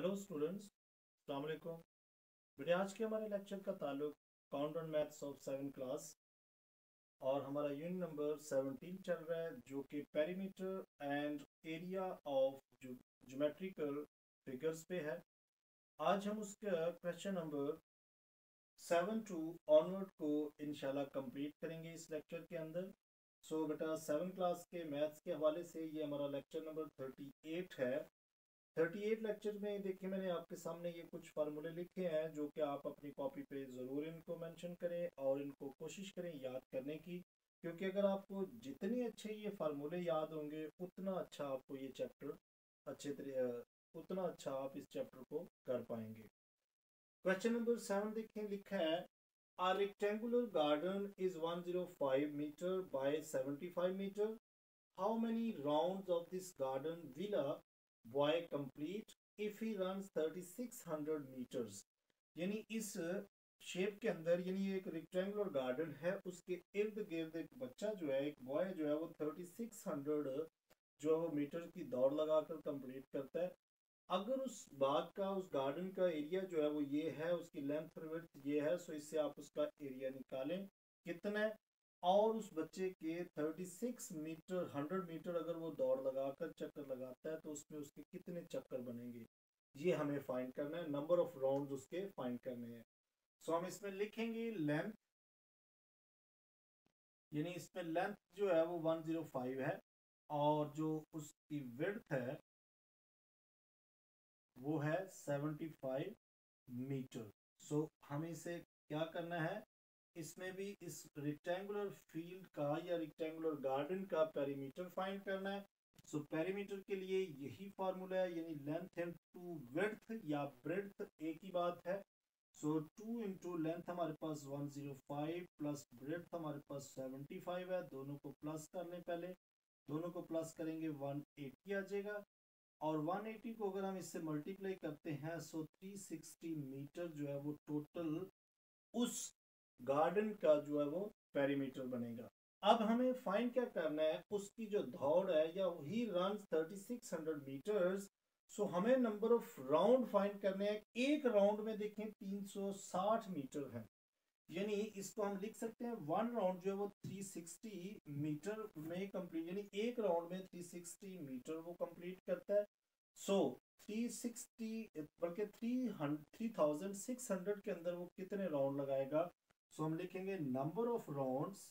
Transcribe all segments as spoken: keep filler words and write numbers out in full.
Hello students, अस्सलाम वालेकुम। बेटे आज के हमारे लेक्चर का ताल्लुक count maths of seven class और हमारा यूनिट नंबर सेवनटीन चल रहा है जो कि perimeter and area of geometrical figures पे है। आज हम उसका question number seven to onward को इंशाल्लाह कंप्लीट करेंगे इस लेक्चर के अंदर। सो so, बेटा सेवन क्लास के मैथ्स के हवाले से ये हमारा लेक्चर नंबर थर्टी एट है। थर्टी एट लेक्चर में देखिए मैंने आपके सामने ये कुछ फार्मूले लिखे हैं जो कि आप अपनी कॉपी पे ज़रूर इनको मेंशन करें और इनको कोशिश करें याद करने की, क्योंकि अगर आपको जितने अच्छे ये फार्मूले याद होंगे उतना अच्छा आपको ये चैप्टर अच्छे तरीके उतना अच्छा आप इस चैप्टर को कर पाएंगे। क्वेश्चन नंबर सेवन देखें, लिखा है A rectangular garden is one hundred five meter by seventy-five meter. How many rounds of this garden will a boy complete if he runs thirty-six hundred meters? यानी इस shape के अंदर, यानी एक rectangular garden है, उसके इर्द गिर्द एक बच्चा जो है, एक बॉय जो है वो थर्टी सिक्स हंड्रेड जो है वो मीटर की दौड़ लगाकर कंप्लीट करता है। अगर उस बाग का, उस गार्डन का एरिया जो है वो ये है, उसकी लेंथ और विड्थ ये है, सो इससे आप उसका एरिया निकालें कितना है, और उस बच्चे के thirty six metre hundred metre अगर वो दौड़ लगाकर चक्कर लगाता है तो उसमें उसके कितने चक्कर बनेंगे, ये हमें फाइंड करना है। नंबर ऑफ राउंड उसके फाइंड करने हैं। सो हम इसमें लिखेंगे लेंथ, यानी इसमें लेंथ जो है वो वन जीरो फाइव है और जो उसकी विड्थ है वो है सेवेंटी फाइव मीटर। सो हमें इसे क्या करना है, इसमें भी इस रेक्टेंगुलर फील्ड का या रेक्टेंगुलर गार्डन का पेरीमीटर फाइंड करना है। सो so, पेरीमीटर के लिए यही फार्मूला है, यानी लेंथ इनटू विड्थ या ब्रेड्थ एक ही बात है। सो टू इंटू लेंथ हमारे पास one zero five plus breadth हमारे पास सेवेंटी फाइव है, दोनों को प्लस कर लें। पहले दोनों को प्लस करेंगे वन एटी आ जाएगा, और वन एटी को अगर हम इससे मल्टीप्लाई करते हैं सो थ्री सिक्सटी मीटर जो है वो टोटल उस गार्डन का जो है वो पेरीमीटर बनेगा। अब हमें फाइंड क्या करना है, उसकी जो दौड़ है, या ही runs thirty six hundred metres. So हमें नंबर ऑफ राउंड फाइंड करने हैं। एक राउंड में देखें तीन सौ साठ मीटर है, यानी इसको हम लिख सकते हैं वन राउंड जो है वो थ्री सिक्सटी मीटर में कंप्लीट, यानी एक राउंड में थ्री सिक्सटी मीटर वो कंप्लीट करता है। सो थ्री सिक्सटी बल्कि थ्री थाउजेंड सिक्स हंड्रेड के अंदर वो कितने राउंड लगाएगा। सो हम लिखेंगे number of rounds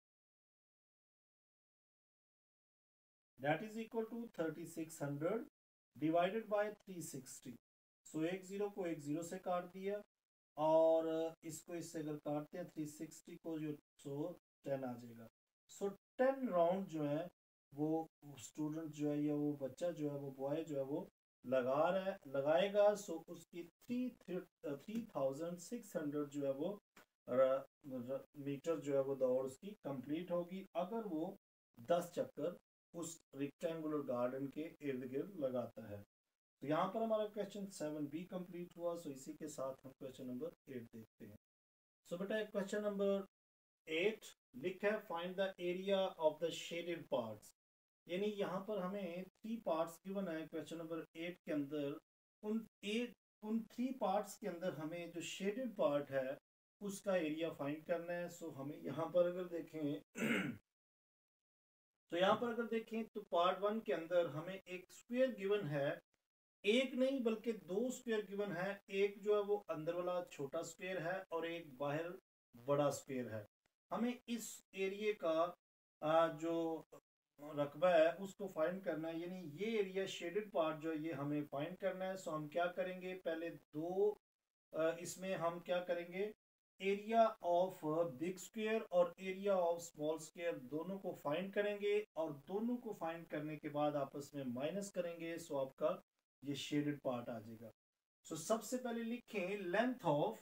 that is equal to thirty six hundred divided by three sixty. So एक जीरो को एक जीरो से काट दिया और इसको इससे अगर काटते हैं थ्री सिक्सटी को जो सो टेन आ जाएगा। सो टेन राउंड जो है वो स्टूडेंट जो है या वो बच्चा जो है वो बॉय जो है वो लगा रहा है लगाएगा। सो उसकी three three thousand six hundred जो है वो र, र, मीटर जो है वो दौड़ उसकी कंप्लीट होगी अगर वो दस चक्कर उस रेक्टेंगुलर गार्डन के इर्द गिर्द लगाता है। तो यहाँ पर हमारा क्वेश्चन सेवन बी कंप्लीट हुआ। सो इसी के साथ हम क्वेश्चन नंबर एट देखते हैं। सो बेटा क्वेश्चन नंबर एट लिखा है find the area of the shaded parts, यानी यहाँ पर हमें थ्री पार्ट्स गिवन है क्वेश्चन नंबर एट के अंदर। उन एट उन थ्री पार्ट्स के अंदर हमें जो शेडेड पार्ट है उसका एरिया फाइंड करना है। सो हमें यहाँ पर अगर देखें तो यहाँ पर अगर देखें तो पार्ट वन के अंदर हमें एक स्क्वायर गिवन है, एक नहीं बल्कि दो स्क्वायर गिवन है। एक जो है वो अंदर वाला छोटा स्क्वायर है और एक बाहर बड़ा स्क्वायर है। हमें इस एरिया का जो रकबा है उसको फाइंड करना है, यानी ये एरिया शेडेड पार्ट जो है ये हमें फाइंड करना है। सो हम क्या करेंगे, पहले दो इसमें हम क्या करेंगे, एरिया ऑफ बिग स्क्वायर और एरिया ऑफ स्मॉल स्क्वायर दोनों को फाइंड करेंगे और दोनों को फाइंड करने के बाद आपस में माइनस करेंगे। सो आपका ये शेडेड पार्ट आ जाएगा। सो so, सबसे पहले लिखें length of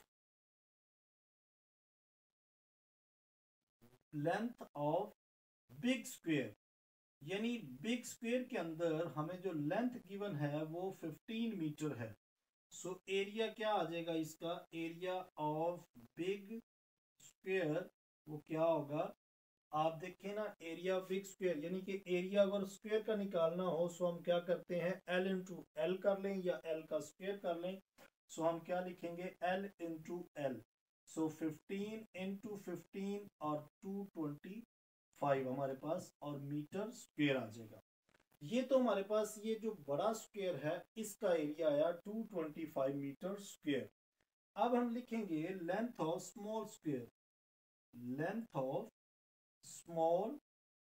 length of big square, यानी बिग स्क्वायर के अंदर हमें जो लेंथ गिवन है वो फिफ्टीन मीटर है। सो so, एरिया क्या आ जाएगा इसका, एरिया ऑफ बिग स्क्वायर वो क्या होगा आप देखें ना, एरिया बिग स्क्वायर यानी कि एरिया अगर स्क्वायर का निकालना हो सो हम क्या करते हैं, एल इंटू एल कर लें या एल का स्क्वायर कर लें। सो हम क्या लिखेंगे, L into L. So fifteen into fifteen और टू ट्वेंटी फाइव हमारे पास और मीटर स्क्वायर आ जाएगा। ये तो हमारे पास ये जो बड़ा स्क्वायर है इसका एरिया आया two twenty five metre square. अब हम लिखेंगे length of small square, length of small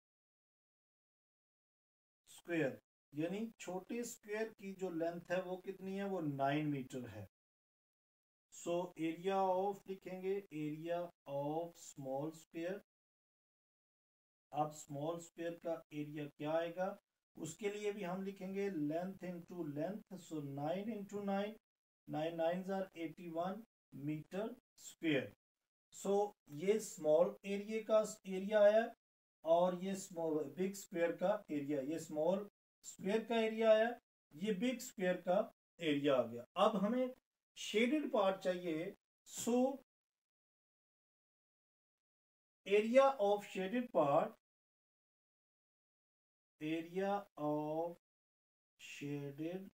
square यानी छोटे स्क्वायर की जो लेंथ है वो कितनी है, वो नाइन मीटर है। सो एरिया ऑफ लिखेंगे, एरिया ऑफ स्मॉल स्क्वायर। अब स्मॉल स्क्वायर का एरिया क्या आएगा, उसके लिए भी हम लिखेंगे length into length. So nine into nine, nine nine जार eighty one metre square. So ये स्मॉल एरिया का एरिया आया और ये स्मॉल बिग स्क्वायर का एरिया, ये स्मॉल स्क्वायर का एरिया आया, ये बिग स्क्वायर का एरिया आ गया। अब हमें शेडेड पार्ट चाहिए। सो area of shaded part, area of shaded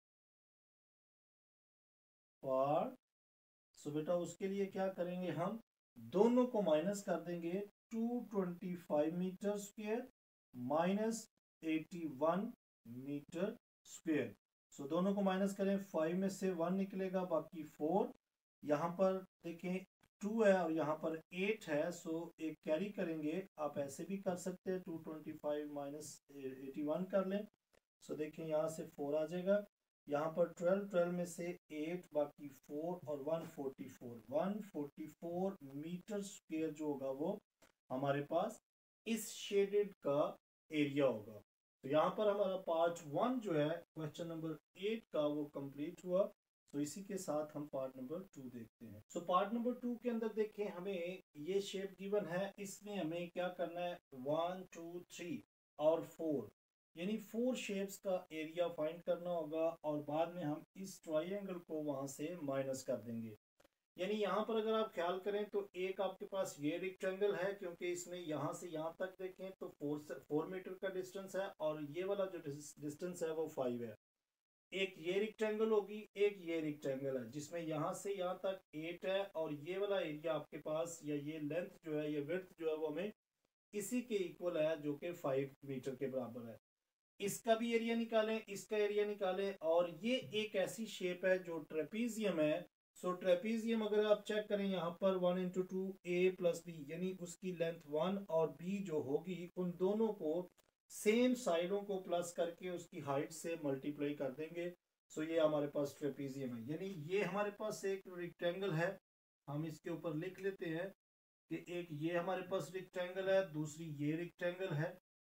part. So बेटा उसके लिए क्या करेंगे, हम दोनों को माइनस कर देंगे, two twenty five metre square minus eighty one metre square. So दोनों को माइनस करें, फाइव में से वन निकलेगा बाकी फोर। यहाँ पर देखें टू है और यहाँ पर एट है, सो एक कैरी करेंगे। आप ऐसे भी कर सकते हैं, two twenty five minus eighty one कर लें। सो देखें यहाँ से फोर आ जाएगा, यहाँ पर ट्वेल्व, ट्वेल्व में से एट बाकी फोर और one forty four, one forty four metre square जो होगा वो हमारे पास इस शेडेड का एरिया होगा। तो यहाँ पर हमारा पार्ट वन जो है क्वेश्चन नंबर एट का वो कंप्लीट हुआ। तो इसी के साथ हम पार्ट नंबर टू देखते हैं। सो पार्ट नंबर टू के अंदर देखें, हमें ये शेप गिवन है, इसमें हमें क्या करना है, वन टू थ्री और फोर यानी फोर शेप्स का एरिया फाइंड करना होगा और बाद में हम इस ट्राइंगल को वहां से माइनस कर देंगे। यानी यहाँ पर अगर आप ख्याल करें तो एक आपके पास ये रेक्टेंगल है, क्योंकि इसमें यहाँ से यहाँ तक देखें तो फोर फोर मीटर का डिस्टेंस है और ये वाला जो डिस्टेंस है वो फाइव है। एक ये रेक्टेंगल होगी, एक ये रेक्टेंगल है जिसमें यहाँ से यहाँ तक एट है और ये वाला एरिया आपके पास या ये लेंथ जो है, ये विड्थ जो है वो हमें इसी के इक्वल है जो कि फाइव मीटर के बराबर है। इसका भी एरिया निकालें, इसका एरिया निकालें और ये एक ऐसी शेप है जो ट्रेपीजियम है। सो ट्रेपीजियम अगर आप चेक करें यहाँ पर one into two a plus b यानी उसकी लेंथ वन और बी जो होगी उन दोनों को सेम साइडों को प्लस करके उसकी हाइट से मल्टीप्लाई कर देंगे। सो ये हमारे पास ट्रेपीजियम है, यानी ये हमारे पास एक रेक्टेंगल है। हम इसके ऊपर लिख लेते हैं कि एक ये हमारे पास रेक्टेंगल है, दूसरी ये रेक्टेंगल है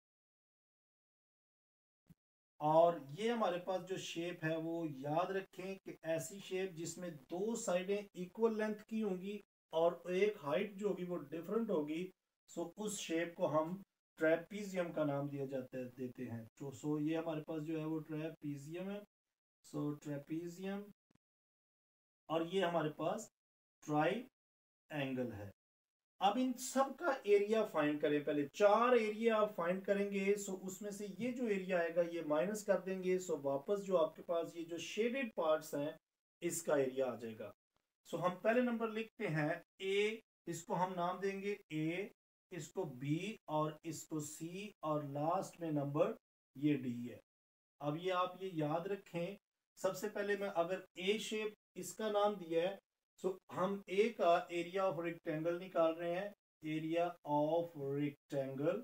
और ये हमारे पास जो शेप है वो याद रखें कि ऐसी शेप जिसमें दो साइडें इक्वल लेंथ की होंगी और एक हाइट जो होगी वो डिफरेंट होगी। सो उस शेप को हम ट्रेपीजियम का नाम दिया जाता है देते हैं। तो सो ये हमारे पास जो है वो ट्रेपीजियम है। सो ट्रेपीजियम और ये हमारे पास ट्राई एंगल है। अब इन सब का एरिया फाइंड करें, पहले चार एरिया आप फाइंड करेंगे। सो उसमें से ये जो एरिया आएगा ये माइनस कर देंगे। सो वापस जो आपके पास ये जो शेडेड पार्ट्स हैं इसका एरिया आ जाएगा। सो हम पहले नंबर लिखते हैं ए, इसको हम नाम देंगे ए, इसको बी और इसको सी और लास्ट में नंबर ये डी है। अब ये आप ये याद रखें, सबसे पहले मैं अगर ए शेप इसका नाम दिया है, सो so, हम ए का एरिया ऑफ रेक्टेंगल निकाल रहे हैं, एरिया ऑफ रेक्टेंगल।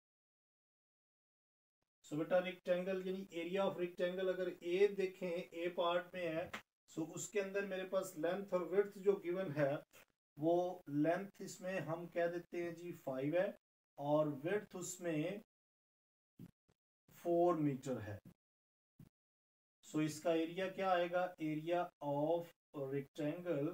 सो बेटा रेक्टेंगल यानी एरिया ऑफ रेक्टेंगल अगर ए देखें, ए पार्ट में है, सो so उसके अंदर मेरे पास लेंथ और विड्थ जो गिवन है वो लेंथ इसमें हम कह देते हैं जी फाइव है और विड्थ उसमें फोर मीटर है। सो so इसका एरिया क्या आएगा, area of rectangle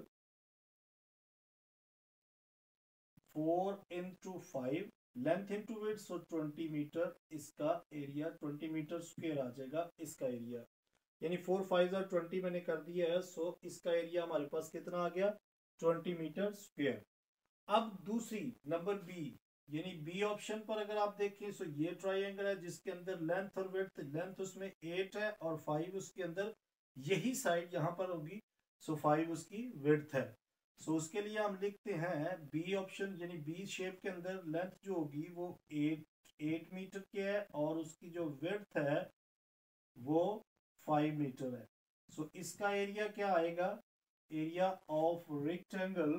four into five, length into width, so twenty metre, इसका एरिया ट्वेंटी मीटर स्क्वायर आ जाएगा इसका एरिया। यानी फोर फाइव और ट्वेंटी मैंने कर दिया है। सो इसका एरिया हमारे पास कितना आ गया, ट्वेंटी मीटर स्क्वायर। अब दूसरी नंबर बी, यानी बी ऑप्शन पर अगर आप देखें तो ये ट्राइंगल है जिसके अंदर लेंथ और विड्थ, लेंथ उसमें एट है और फाइव उसके अंदर यही साइड यहाँ पर होगी, सो फाइव उसकी विड्थ है। सो उसके लिए हम लिखते हैं बी ऑप्शन, यानी बी शेप के अंदर लेंथ जो होगी वो एट एट मीटर की है और उसकी जो विड्थ है वो फाइव मीटर है। सो इसका एरिया क्या आएगा, एरिया ऑफ रेक्टेंगल।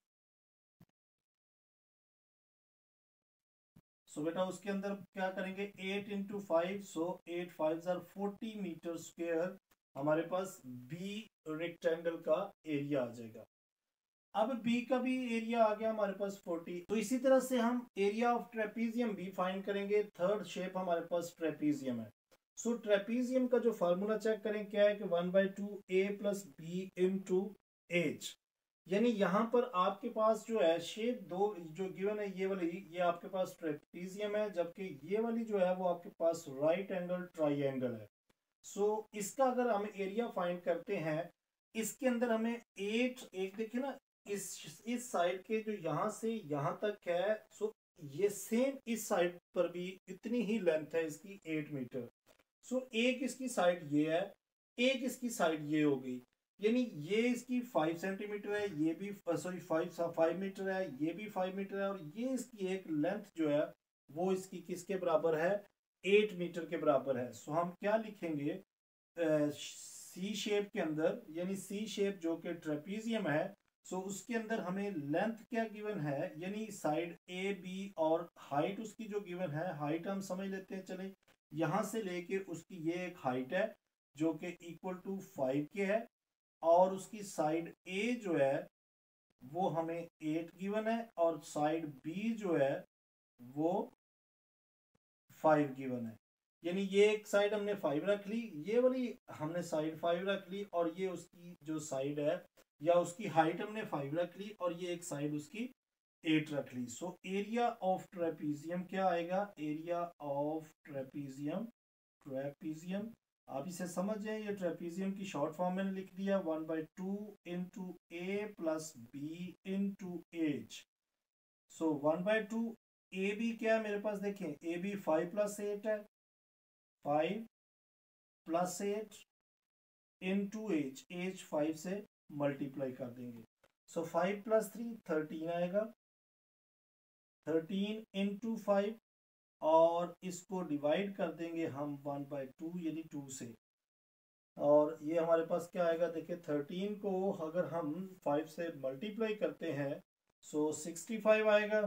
सो बेटा उसके अंदर क्या करेंगे, eight into five, so eight five जार फोर्टी मीटर स्क्वेयर हमारे पास बी रेक्टेंगल का एरिया आ जाएगा। अब बी का भी एरिया आ गया हमारे पास फोर्टी। तो इसी तरह से हम एरिया ऑफ ट्रेपीजियम भी फाइंड करेंगे। थर्ड शेप हमारे पास ट्रेपीजियम है। सो so, ट्रेपीजियम का जो फार्मूला चेक करें क्या है कि one by two a plus b into h, यानी यहाँ पर आपके पास जो है शेप दो जो गिवन है, ये वाली ये आपके पास ट्रेपीजियम है, जबकि ये वाली जो है वो आपके पास राइट एंगल ट्राइंगल है। सो so, इसका अगर हम एरिया फाइंड करते हैं, इसके अंदर हमें एट, एक देखिए ना इस इस साइड के जो यहाँ से यहाँ तक है, सो ये सेम इस साइड पर भी इतनी ही लेंथ है इसकी एट मीटर। सो एक इसकी साइड ये है, एक इसकी साइड ये हो गई, यानी ये इसकी फाइव सेंटीमीटर है, ये भी सॉरी फाइव फाइव मीटर है, ये भी फाइव मीटर है, और ये इसकी एक लेंथ जो है वो इसकी किसके बराबर है, एट मीटर के बराबर है। सो हम क्या लिखेंगे, सी शेप के अंदर, यानी सी शेप जो कि ट्रेपीजियम है, सो उसके अंदर हमें लेंथ क्या गिवन है, यानी साइड ए बी, और हाइट उसकी जो गिवन है, हाइट हम समझ लेते हैं, चले यहां से लेके उसकी ये एक हाइट है जो कि इक्वल टू फाइव के है, और उसकी साइड ए जो है वो हमें एट गिवन है, और साइड बी जो है वो फाइव गिवन है। यानी ये एक साइड हमने फाइव रख ली, ये वाली हमने साइड फाइव रख ली, और ये उसकी जो साइड है या उसकी हाइट हमने फाइव रख ली, और ये एक साइड उसकी एट रख ली। सो एरिया ऑफ ट्रेपीजियम क्या आएगा, एरिया ऑफ ट्रेपीजियम, ट्रेपीजियम आप इसे समझ जाए, ये ट्रेपीजियम की शॉर्ट फॉर्म मैंने लिख दिया, one by two into a plus b into h. So one by two, a b क्या है मेरे पास, देखें a b five plus eight है, five plus eight into h, h five से मल्टीप्लाई कर देंगे। So five plus three thirteen आएगा, थर्टीन इंटू फाइव, और इसको डिवाइड कर देंगे हम वन बाई टू यानी टू से, और ये हमारे पास क्या आएगा, देखिए थर्टीन को अगर हम फाइव से मल्टीप्लाई करते हैं सो सिक्सटी फाइव आएगा।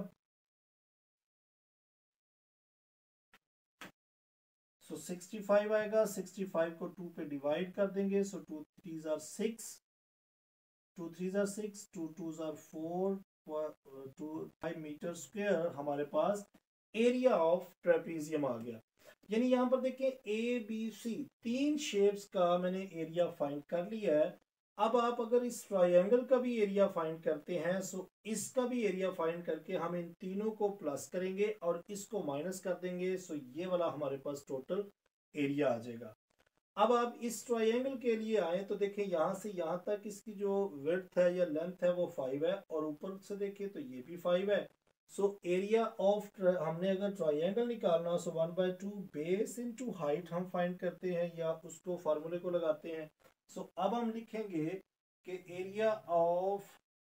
सो सिक्सटी फाइव आएगा, सिक्सटी फाइव को टू पे डिवाइड कर देंगे, सो टू थ्री जार सिक्स, टू थ्री जार सिक्स, टू टू जार four, two five metre square हमारे पास एरिया ऑफ ट्रेपीजियम आ गया। यानी यहाँ पर देखें ए बी सी तीन शेप्स का मैंने एरिया फाइंड कर लिया है। अब आप अगर इस ट्रायंगल का भी एरिया फाइंड करते हैं, सो इसका भी एरिया फाइंड करके हम इन तीनों को प्लस करेंगे और इसको माइनस कर देंगे, सो ये वाला हमारे पास टोटल एरिया आ जाएगा। अब आप इस ट्रायंगल के लिए आए तो देखें यहाँ से यहाँ तक इसकी जो विड्थ है या लेंथ है वो फाइव है, और ऊपर से देखें तो ये भी फाइव है। सो एरिया ऑफ, हमने अगर ट्रायंगल निकालना so one by two base into height हम फाइंड करते हैं या उसको फार्मूले को लगाते हैं। सो so, अब हम लिखेंगे कि एरिया ऑफ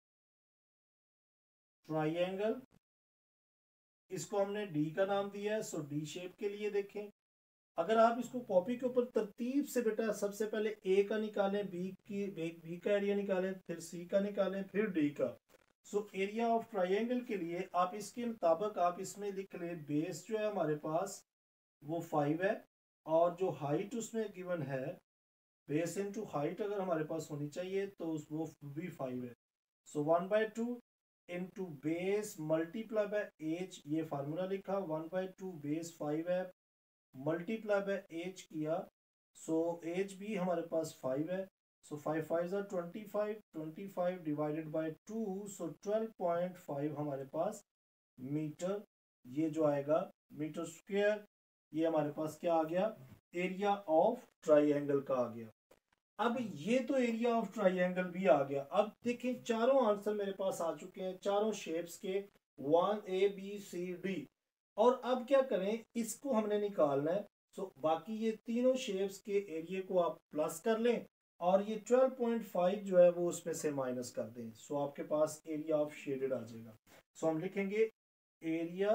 ट्रायंगल, इसको हमने डी का नाम दिया है। सो so, डी शेप के लिए देखें, अगर आप इसको कॉपी के ऊपर तरतीब से बेटा सबसे पहले ए का निकालें, बी की बी का एरिया निकालें, फिर सी का निकालें, फिर डी का। सो एरिया ऑफ ट्रायंगल के लिए आप इसके मुताबिक आप इसमें लिख ले, बेस जो है हमारे पास वो फाइव है, और जो हाइट उसमें गिवन है बेस इनटू हाइट अगर हमारे पास होनी चाहिए तो वो भी फाइव है। सो one by to into base multiply by H, ये फार्मूला लिखा, one by two base five है मल्टीप्लाई बाय एच किया, सो एच भी हमारे पास फाइव है। सो फाइव फाइव ज़ा twenty five, twenty five divided by two, so twelve point five हमारे पास metre, ये जो आएगा मीटर स्क्वायर, ये हमारे पास क्या आ गया, एरिया ऑफ ट्राइंगल का आ गया। अब ये तो एरिया ऑफ ट्राइंगल भी आ गया। अब देखें चारों आंसर मेरे पास आ चुके हैं, चारों शेप्स के one A B C D. और अब क्या करें, इसको हमने निकालना है। सो बाकी ये तीनों शेप्स के एरिया को आप प्लस कर लें और ये ट्वेल्व पॉइंट फाइव जो है वो उसमें से माइनस कर दें। सो आपके पास एरिया ऑफ शेडेड आ जाएगा। सो हम लिखेंगे area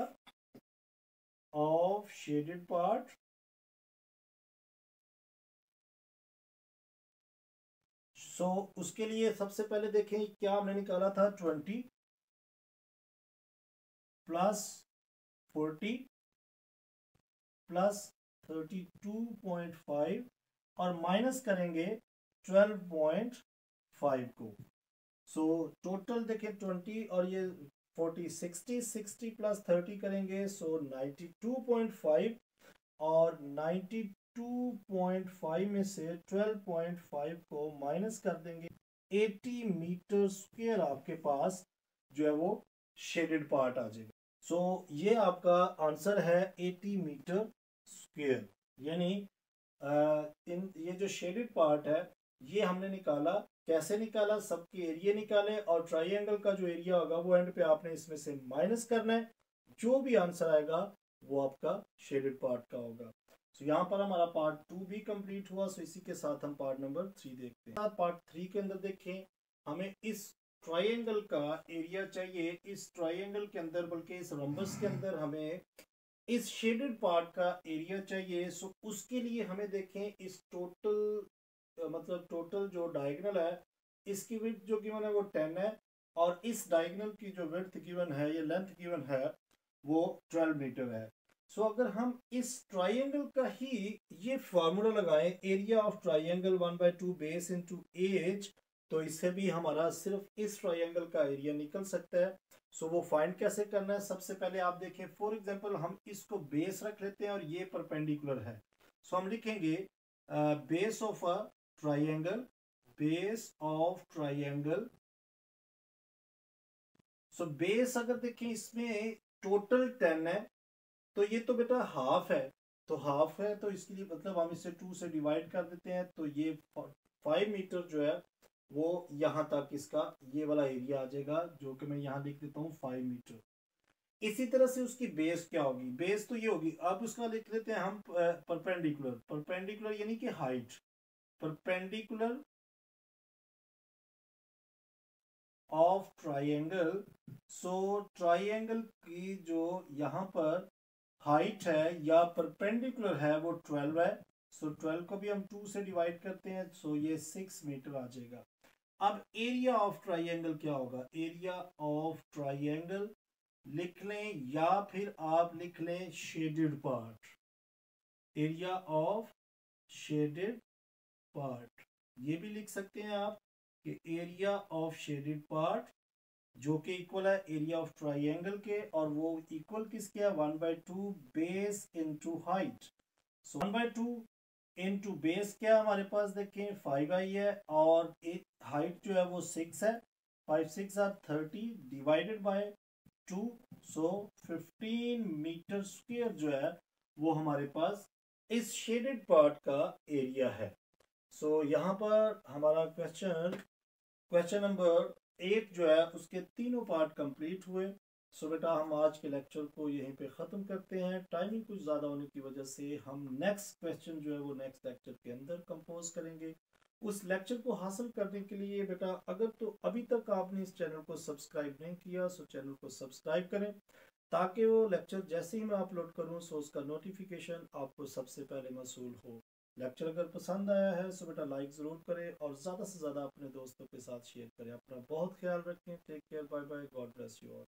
of shaded part so so, उसके लिए सबसे पहले देखें क्या हमने निकाला था, twenty plus forty plus thirty two point five और माइनस करेंगे ट्वेल्व पॉइंट फाइव को। सो so, टोटल देखें ट्वेंटी और ये forty, sixty, sixty plus thirty करेंगे so ninety two point five और नाइन्टी टू पॉइंट फाइव में से ट्वेल्व पॉइंट फाइव को माइनस कर देंगे, अस्सी मीटर स्क्वायर आपके पास जो है वो शेडेड पार्ट आ जाएगा। सो so, ये आपका आंसर है अस्सी मीटर स्क्वायर। यानी इन ये जो शेडेड पार्ट है ये हमने निकाला। कैसे निकाला, सबके एरिया निकाले और ट्राइंगल का जो एरिया होगा वो एंड पे आपने इसमें से माइनस करना है। जो भी आंसर आएगा वो आपका शेडेड पार्ट का होगा। सो so, यहाँ पर हमारा पार्ट टू भी कंप्लीट हुआ। सो so, इसी के साथ हम पार्ट नंबर थ्री देखते हैं। पार्ट थ्री के अंदर देखें, हमें इस ट्राइंगल का एरिया चाहिए। इस ट्राइंगल के अंदर बल्कि इस रम्बस के अंदर हमें इस शेडेड पार्ट का एरिया चाहिए। सो so, उसके लिए हमें देखें इस टोटल मतलब टोटल जो डायगोनल है इसकी विड्थ जो गिवन है वो टेन है और इस डायगोनल की जो विड्थ गिवन है या लेंथ गिवन है वो ट्वेल्व मीटर है। सो so, अगर हम इस ट्राइंगल का ही ये फार्मूला लगाएं, area of triangle one by two base into h, तो इससे भी हमारा सिर्फ इस ट्राइंगल का एरिया निकल सकता है। सो so, वो फाइंड कैसे करना है, सबसे पहले आप देखें फॉर एग्जांपल हम इसको बेस रख लेते हैं और ये परपेंडिकुलर है। सो so, हम लिखेंगे base of a triangle, base of triangle. So base अगर देखें इसमें टोटल टेन है तो ये तो बेटा हाफ है, तो हाफ है तो इसके लिए मतलब हम इसे टू से डिवाइड कर देते हैं। तो ये फाइव मीटर जो है वो यहाँ तक इसका ये वाला एरिया आ जाएगा, जो कि मैं यहाँ लिख देता हूँ फाइव मीटर। इसी तरह से उसकी बेस क्या होगी, बेस तो ये होगी। अब उसका लिख देते हैं हम परपेंडिकुलर। परपेंडिकुलर यानी कि height, perpendicular of triangle. So triangle की जो यहाँ पर हाइट है या परपेंडिकुलर है वो ट्वेल्व है। सो ट्वेल्व को भी हम टू से डिवाइड करते हैं, सो ये सिक्स मीटर आ जाएगा। अब एरिया ऑफ ट्राइंगल क्या होगा, एरिया ऑफ ट्राइंगल लिख लें या फिर आप लिख लें shaded part, area of shaded part. ये भी लिख सकते हैं आप कि एरिया ऑफ शेडेड पार्ट जो कि इक्वल है एरिया ऑफ ट्राइंगल के, और वो इक्वल किसके है, one by two base into height. So one by two into base क्या हमारे पास देखें फाइव आई है और हाइट जो है वो सिक्स है। Five six are thirty divided by two, so fifteen metre square जो है वो हमारे पास इस शेडेड पार्ट का एरिया है। सो so, यहाँ पर हमारा क्वेश्चन क्वेश्चन नंबर एट जो है उसके तीनों पार्ट कंप्लीट हुए। सो बेटा हम आज के लेक्चर को यहीं पे ख़त्म करते हैं। टाइमिंग कुछ ज़्यादा होने की वजह से हम नेक्स्ट क्वेश्चन जो है वो नेक्स्ट लेक्चर के अंदर कंपोज करेंगे। उस लेक्चर को हासिल करने के लिए बेटा अगर तो अभी तक आपने इस चैनल को सब्सक्राइब नहीं किया सो चैनल को सब्सक्राइब करें ताकि वो लेक्चर जैसे ही मैं अपलोड करूँ सो उसका नोटिफिकेशन आपको सबसे पहले मौसूल हो। लेक्चर अगर पसंद आया है तो बेटा लाइक ज़रूर करें और ज़्यादा से ज़्यादा अपने दोस्तों के साथ शेयर करें। अपना बहुत ख्याल रखें। Take care, bye bye, God bless you all.